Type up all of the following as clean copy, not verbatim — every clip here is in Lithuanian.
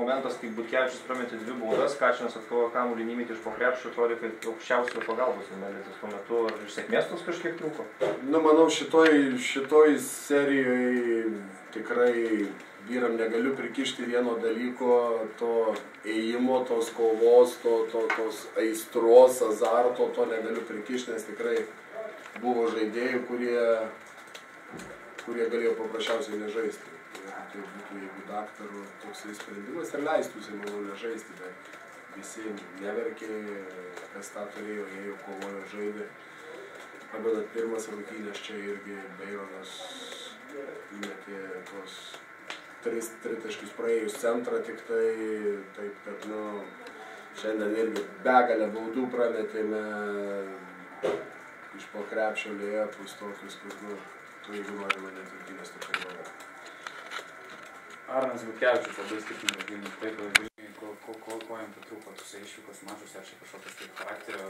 momentas, kai Butkevičius prametė 2 baudas, Kačinas atkovojo kamuolį įmetė iš po krepšio, atrodė, kad aukščiausio pagalbos Melėtis tuo metu. Ar iš sėkmės tos kažkiek trūko? Nu, manau, šitoj serijoje tikrai vyram negaliu prikišti vieno dalyko, to ėjimo, tos kovos, tos aistros, azarto, to negaliu prikišti, nes tikrai buvo žaidėjų, kurie galėjo paprasčiausiai nežaisti. Tai būtų, jeigu daktarų toksai sprendimas ir leistųsi, manau, nežaisti, bet visi neverkė, kas tą turėjo, jie kovojo, žaidė. Pamenat, pirmas rungtynės čia irgi Beironas įmetė tos 3 tritaškius praėjus centrą tik tai, taip kad, nu, šiandien irgi begalę baudų prametėme iš po krepšio lėjapus tokius, kur, nu, tu jeigu norime net rungtynės tikrai nori. Arnas Butkevičius labai skirtingas Vilnius, Klaipėdos, ko jam pritrūko tose išvykos mažus, ar čia kažkokios tai charakterio,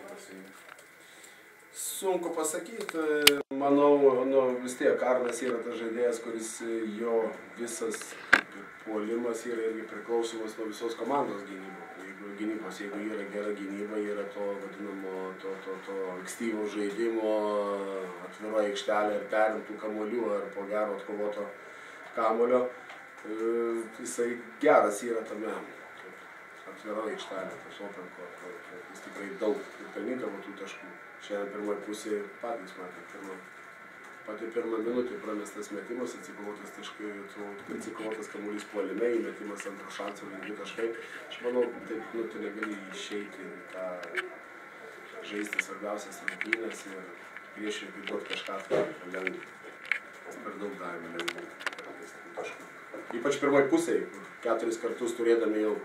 Sunku pasakyti, manau, nu, vis tiek Arnas yra tas žaidėjas, kuris jo visas puolimas yra irgi priklausomas nuo visos komandos gynybos. Jeigu yra gera gynyba, yra to vadinamo, to ankstyvo žaidimo, atviro aikštelė ir perimtų kamuolių ar po gero atkovoto kamuolio. Jisai geras yra tame atviro aikštelė, tas open court, jis tikrai daug ir pelnydavo tų taškų. Šiandien pirmoje pusėje patys matė, pati pirmą minutę pramestas metimas, atsikovotas kamuolys puolime, įmetimas antro šanso, 2 taškai. Aš manau, taip, nu, tu negali išeiti tą žaisti svarbiausias rungtynes ir priešingai duoti kažką lengvai. Per daug davėme lengvai taškų. Ypač pirmoje pusėje, 4 kartus turėdami jau,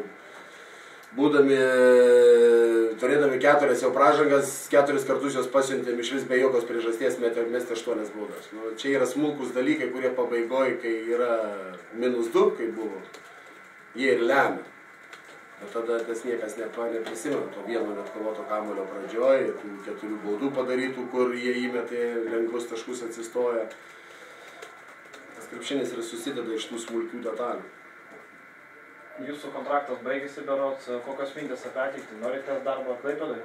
turėdami 4 jau pražangas, 4 kartus jos pasiuntėm iš vis be jokios priežasties mesti 8 baudas. Nu, čia yra smulkus dalykai, kurie pabaigoje, kai yra -2, kai buvo, jie ir lemia. Bet tada tas niekas neprisimena to vieno neatkovoto kamuolio pradžioje, tų 4 baudų padarytų, kur jie įmetė lengvus taškus atsistoja. Krepšinis ir susideda iš tų smulkių detalių. Jūsų kontraktas baigėsi berods, kokios mintys apie ateitį? Norite darbą Klaipėdai?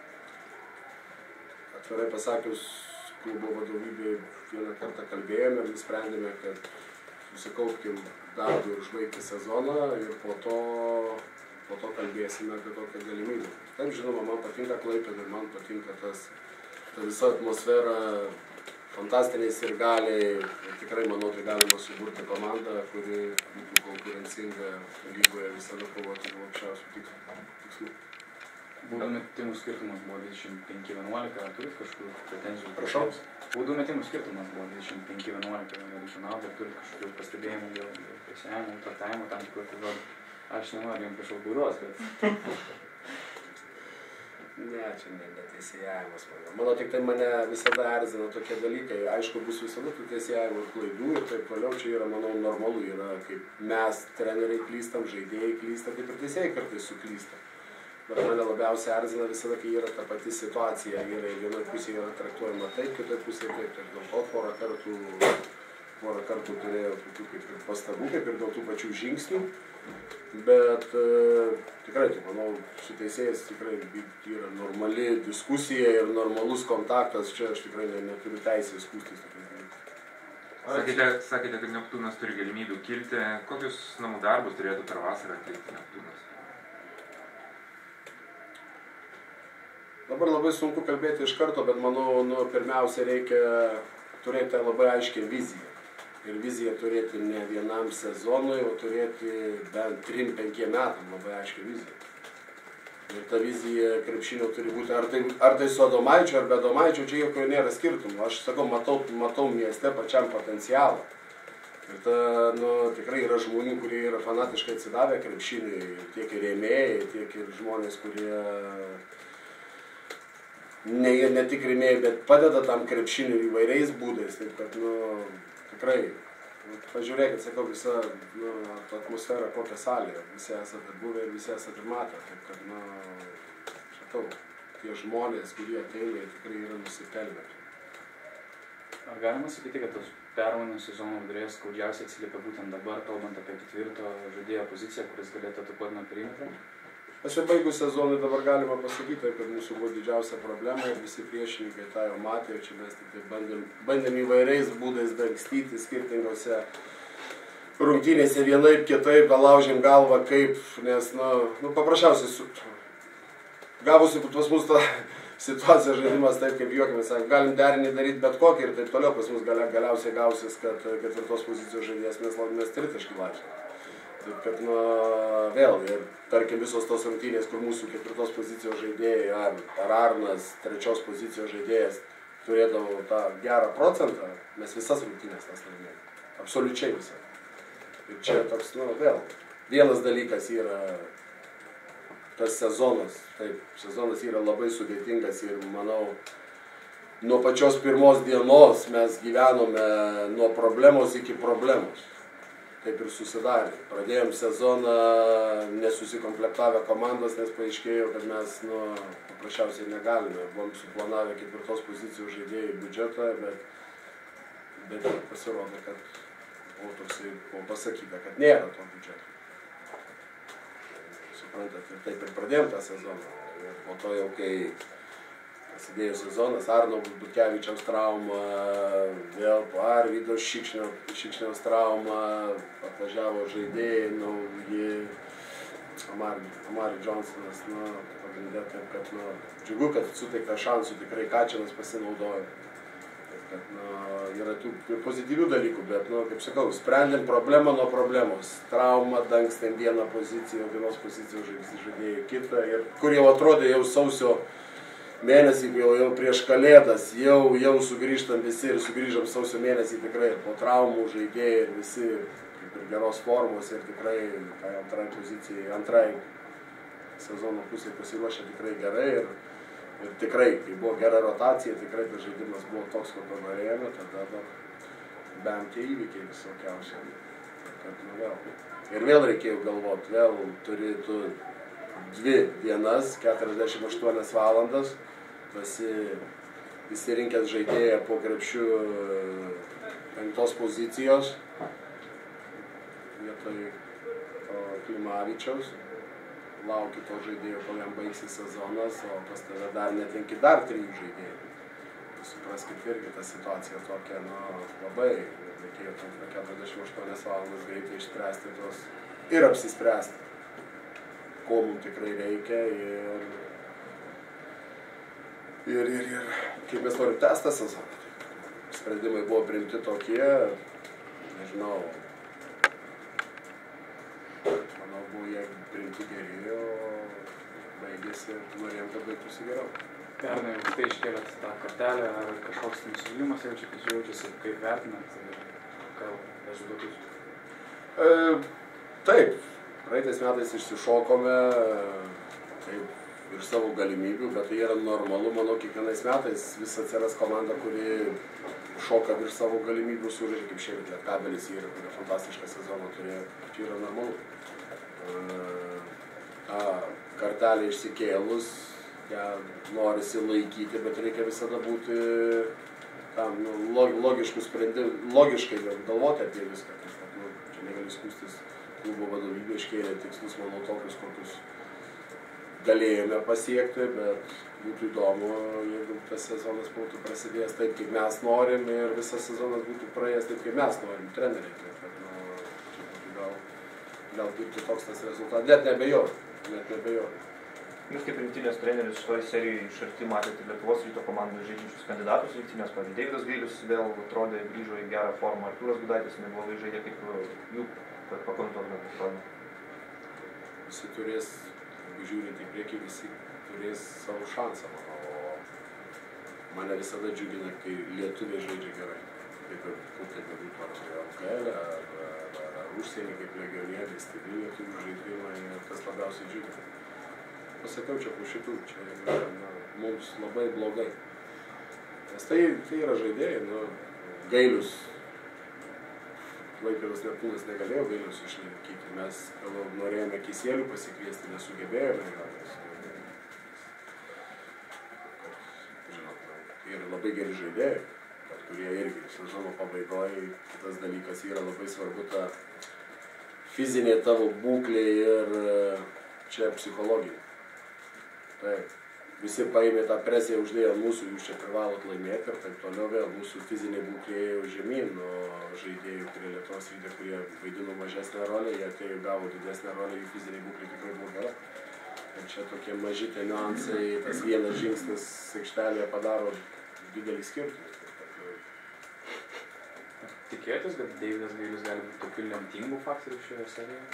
Atvirai pasakius, klubo vadovybė vieną kartą kalbėjome, mes sprendėme, kad susikaupkim darbą ir užbaigti sezoną ir po to kalbėsime apie tokią galimybę. Taip, žinoma, man patinka Klaipėdai, man patinka ta visa atmosfera, fantastiniai sirgaliai, tikrai manau, tai galima suburti komandą, kuri būtų konkurencinga lygoje visada kovoti dėl aukščiausių tikslų. Baudų metimų skirtumas buvo 25-11, ar turit kažkokių pretenzijų? Prašau? Baudų metimų skirtumas buvo 25-11, ar turit kažkokių pastebėjimų dėl presėjimų, traktavimų, tam tikrų epizodų? Aš nenoriu jums prašau baudos, bet... Ne, čia neteisėjavimas. Manau, tik tai mane visada erzina tokie dalykai. Aišku, bus visada tų teisėjavimo klaidų ir taip toliau. Čia yra, manau, normalu. Yra, kaip mes, treneriai, klystam, žaidėjai klystam, taip ir teisėjai kartais suklysta. Bet mane labiausiai erzina visada, kai yra ta pati situacija. Yra vienoje pusėje yra traktuojama taip, kitoje pusėje taip. Ir dėl to porą kartų turėjau tokių kaip ir pastabų, kaip ir dėl tų pačių žingsnių. Bet tikrai, manau, su teisėjais tikrai yra normali diskusija ir normalus kontaktas. Čia aš tikrai neturiu teisės skųstis. Sakėte, kad Neptūnas turi galimybių kilti. Kokius namų darbus turėtų per vasarą atlikti Neptūnas? Dabar labai sunku kalbėti iš karto, bet manau, pirmiausia reikia turėti labai aiškią viziją. Ir viziją turėti ne vienam sezonui, o turėti bent 3-5 metam labai aiškią viziją. Ir ta vizija krepšinio turi būti, ar tai su Adomaičiu, ar be Adomaičio, čia jokio nėra skirtumų. Aš sakau, matau mieste pačiam potencialą. Ir tikrai yra žmonių, kurie yra fanatiškai atsidavę krepšiniui, tiek ir rėmėjai, tiek ir žmonės, kurie ne tik rėmėjai, bet padeda tam krepšiniui įvairiais būdais. Taip kad, tikrai, pažiūrėkit, sakau, visa atmosfera kokią salėje, visi esate buvę ir visi esate matę, taip kad, sakau, tie žmonės, kurie ateina, tikrai yra nusipelnę. Ar galima sakyti, kad tos permainų sezono viduryje skaudžiausiai atsiliepia būtent dabar, kalbant apie ketvirto žaidėjo poziciją, kuris galėtų atakuoti nuo perimetro? Pasibaigus sezonui dabar galima pasakyti, kad mūsų buvo didžiausia problema ir visi priešininkai tą jau matė, ir čia mes tik bandėm įvairiais būdais dangstyti skirtingose rungtynėse vienaip kitaip, laužėm galvą kaip, nes, paprasčiausiai gavosi pas mus tą situaciją žaidimas taip, kaip juokėmės, galim derinį daryti bet kokį ir taip toliau, pas mus galiausiai gausis, kad ketvirtos pozicijos žaidėjas mes tritaškį lažėm. Taip, kad, vėl, ir tarkim visos tos rungtynės, kur mūsų ketvirtos pozicijos žaidėjai, ar Arnas, trečios pozicijos žaidėjas, turėdavo tą gerą procentą, mes visas rungtynės tas laimėjome. Absoliučiai visą. Ir čia toks, vėl, vienas dalykas yra tas sezonas. Taip, sezonas yra labai sudėtingas ir, manau, nuo pačios pirmos dienos mes gyvenome nuo problemos iki problemos. Taip ir susidarė. Pradėjom sezoną nesusikomplektavę komandos, nes paaiškėjo, kad mes paprasčiausiai negalime. Buvom suplanavę ketvirtos pozicijos žaidėjų biudžetą, bet pasirodė, kad buvo pasakyta, kad nėra to biudžeto. Suprantat, ir taip ir pradėjom tą sezoną. Ir po to jau, kai prasidėjo sezonas, Arno Butkevičiaus trauma, vėl po Arvydo Šikšniaus trauma, atvažiavo žaidėjai, nauji, Amari Johnsonas, pagrindė taip, kad, džiugu, kad suteikta šansų tikrai Kačinas pasinaudojo. Taip, kad, yra tų pozityvių dalykų, bet, kaip sakau, sprendėm problemą nuo problemos. Trauma, dangstėm vieną poziciją, vienos pozicijos žaidėjai kitą, ir kur jau atrodė jau sausio mėnesį, jau prieš Kalėdas, jau sugrįžtam visi ir sugrįžom sausio mėnesį tikrai po traumų žaidėjai ir visi kaip ir geros formos ir tikrai antrai pozicijai, antrai sezono pusėje pasiruošę tikrai gerai ir tikrai, kai buvo gera rotacija, tikrai tas žaidimas buvo toks, kokio norėjome, tada bent tie įvykiai visokiausiai. Ir vėl reikėjo galvoti, vėl turi tu 2 dienas, 48 valandas, įsirinkęs žaidėją po krepšiu 5 pozicijos, vietoj Klimavičiaus, lauki to žaidėjo, kol jam baigsis sezonas, o pas tave dar netenki dar 3 žaidėjų. Supraskit irgi, ta situacija tokia, labai reikėjo 48 valandas greitai išspręsti tos ir apsispręsti, ko mums tikrai reikia ir kaip mes norim tęsti sezoną. Sprendimai buvo priimti tokie, nežinau, manau, buvo jie priimti geri, o baigėsi, norėjom, kad baigtųsi geriau. Pernai tai iškėlėt tą kartelę, ar kažkoks nusivylimas jaučiasi, kaip vertinat ir ką rezultatus? Taip. Praeitais metais išsišokome ir savo galimybių, bet tai yra normalu, manau, kiekvienais metais vis atsiras komanda, kuri šoka virš savo galimybių, sužaidžia kaip šiemet Lietkabelis yra, kurie fantastišką sezoną turėjo, čia yra normalu. Ta kartelė išsikėlus, ją norisi laikyti, bet reikia visada būti tam logiškų sprendimų, logiškai galvoti apie viską, čia negali skųstis. Klubo vadovybė iškėlė tikslus, manau, tokius, kokius galėjome pasiekti, bet būtų įdomu, jeigu tas sezonas būtų prasidėjęs taip, kaip mes norim ir visas sezonas būtų praėjęs taip, kaip mes norim, treneriai. Taip, kad, čia būtų gal būtų toks tas rezultatas, net nebejoju. Jūs kaip rinktinės treneris šitoj serijai iš arti matėte Lietuvos Ryto komandos žaidžiančius kandidatus rinktinės, pavyzdžiui, Deividas Gailius vėl atrodė, grįžo į gerą formą, Artūras Gudaitis neblogai žaidė, kaip jų pakomentuotumėte formą. Visi turės, jeigu žiūrint į priekį, visi turės savo šansą, o mane visada džiugina, kai lietuviai žaidžia gerai, kaip ir būtų ar LKL, ar užsienį, kaip legionieriai, stebė lietuvių žaidimai, ir tas labiausiai džiugina. Pasakiau čia po šitų, čia yra mums labai blogai. Nes tai yra žaidėjai, Gailius, Klaipėdos Neptūnas negalėjo Gailius išlaikyti. Mes norėjome Kisielių pasikviesti, nesugebėjome. Žinot, tai yra labai geri žaidėjai, bet kurie irgi sezono pabaigoje. Kitas dalykas yra labai svarbu ta fizinė tavo būklė ir čia psichologija. Taip, visi paėmė tą presiją, uždėjo mūsų, jūs čia privalot laimėti ir taip toliau vėl mūsų fizinė būklė ėjo žemyn, o žaidėjų, kurie Lietuvos Ryte, kurie vaidino mažesnę rolę, jie atėjo gavo didesnę rolę, jų fizinė būklė tikrai buvo gera. Ir čia tokie maži tie niuansai, tas vienas žingsnis aikštelėje padaro didelį skirtumą. Tikėjotės, kad Deividas Gailius gali būti tokių lemtingų faktorių šioje serijoje?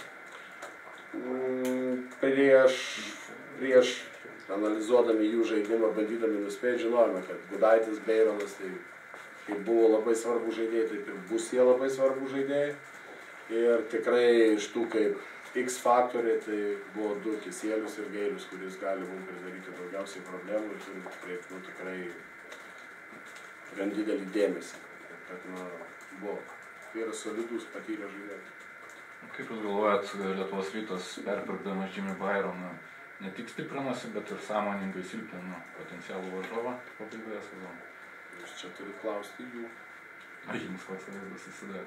Prieš analizuodami jų žaidimą, bandydami nuspėti, žinojome, kad Gudaitis, Beironas, tai buvo labai svarbų žaidėjai, taip ir bus jie labai svarbų žaidėjai. Ir tikrai iš tų kaip X faktoriai, tai buvo du Kisielius ir Gailius, kuris gali mums pridaryti daugiausiai problemų ir turi kreipti tikrai gan didelį dėmesį. Kad, buvo. Tai yra solidus patyrę žaidėjai. Kaip jūs galvojat, Lietuvos Rytas perpirkdamas Jimmy Byroną ne tik stiprinosi, bet ir sąmoningai silpnino potencialų varžovą pabaigoje sezono? Jūs čia turit klausti jų. Ar jums pats vaizdas susidarė?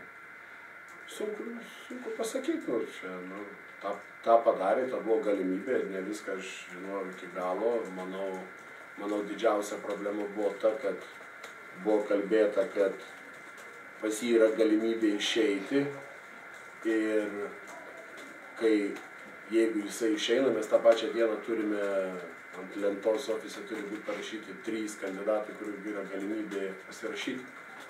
Sunku pasakyti, čia, tą padarė, ta buvo galimybė, ne viską aš žinojau iki galo. Manau, didžiausia problema buvo ta, kad buvo kalbėta, kad pas jį yra galimybė išeiti ir jeigu jisai išeina, mes tą pačią dieną turime ant lentos ofise turi būti parašyti 3 kandidatai, kurių yra galimybė pasirašyti.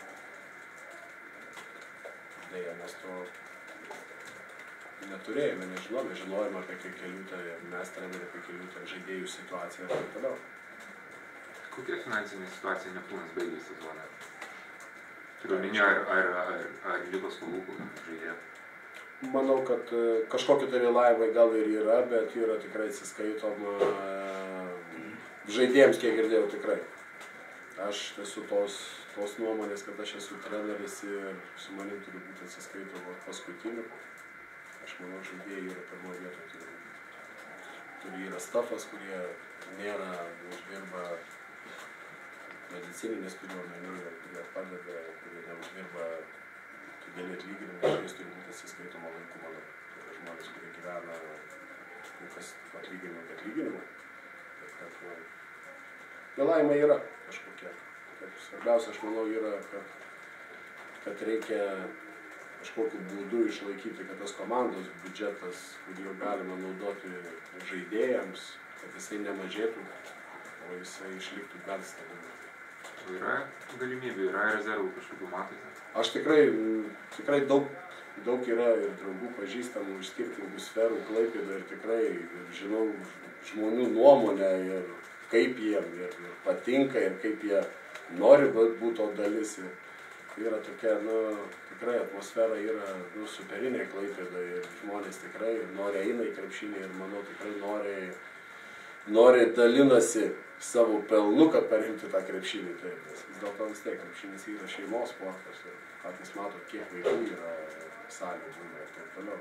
Deja, mes to neturėjome, nežinome, žinojome apie Kekeliūtę, mes treneriai apie Kekeliūtę žaidėjų situaciją ir taip toliau. Kokia finansinė situacija Neptūnas baigė sezoną? Turiu minėjo, ar liko skolų žaidėjų? Manau, kad kažkokie tai vėlavimai gal ir yra, bet yra tikrai atsiskaitoma žaidėjams, kiek girdėjau, tikrai. Aš esu tos nuomonės, kad aš esu treneris ir su manim turi būti atsiskaitoma paskutiniu. Aš manau, žaidėjai yra pirmoje vietoje. Turi yra stafas, kurie nėra, uždirba medicininės turiuomenių, kurie padeda, kurie neuždirba dideli atlyginimai, jais turi būti atsiskaitoma laiku, manau. Tai yra žmonės, kurie gyvena kas atlyginimų. Vėlavimai yra kažkokie. Svarbiausia, aš manau, yra, kad reikia kažkokiu būdu išlaikyti, kad tas komandos biudžetas, kurį galima naudoti žaidėjams, kad jisai nemažėtų, o jisai išliktų gan stabilus. Yra galimybių, yra rezervų kažkokių matote? Aš tikrai daug yra ir draugų pažįstamų iš skirtingų sferų Klaipėdoje ir tikrai žinau žmonių nuomonę ir kaip jiem ir patinka ir kaip jie nori būti to dalis. Ir yra tokia, tikrai atmosfera yra superinė Klaipėdoje ir žmonės tikrai nori eina į krepšinį ir manau tikrai nori dalinasi savo pelnu, kad perimti tą krepšinį. Taip, nes vis dėlto vis tiek krepšinis yra šeimos sportas ir patys matot, kiek vaikų yra salė būna ir taip toliau.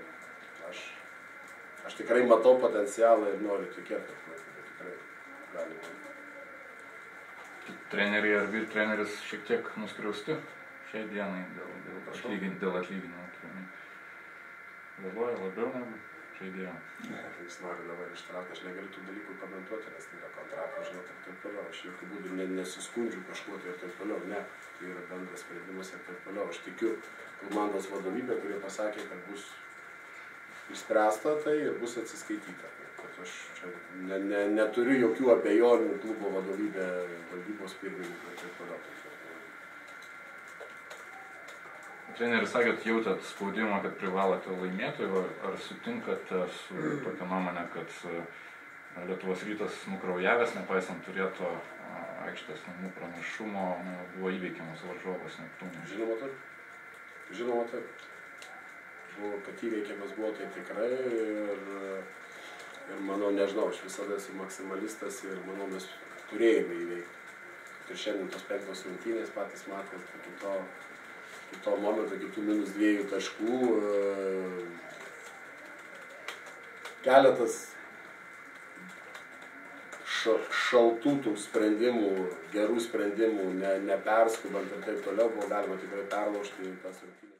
Aš tikrai matau potencialą ir noriu tikėti, kad tikrai gali būti. Treneriai ar vyr treneris šiek tiek nuskriausti šiai dienai dėl atlyginimo. Vėluoja labiau negu žaidėjo. Jis nori dabar ištraukti, aš negaliu tų dalykų komentuoti, nes tai yra kontraktas, žinot, ir taip toliau. Aš jokių būdų nesiskundžiu kažkuo tai ir taip toliau, ne. Tai yra bendras sprendimas ir taip toliau. Aš tikiu komandos vadovybė, kurie pasakė, kad bus išspręsta tai ir bus atsiskaityta. Kad aš čia neturiu jokių abejonių klubo vadovybė, valdybos pirmininkų ir taip toliau. Treneris sakėt, jautėt spaudimą, kad privalote laimėti, ar sutinkate su tokia nuomonė, kad Lietuvos Rytas nukraujavęs, nepaisant turėto aikštės namų pranašumo, buvo įveikiamas varžovas Neptūnas? Žinoma taip. Kad įveikiamas buvo tai tikrai ir manau, nežinau, aš visada esu maksimalistas ir manau, mes turėjome įveikti. Ir šiandien tos 5 rungtynės patys matėt, to momento, kitų -2 taškų, keletas šaltų tų sprendimų, gerų sprendimų, neperskubant ir taip toliau, buvo galima tikrai perlaužti tas rungtynes.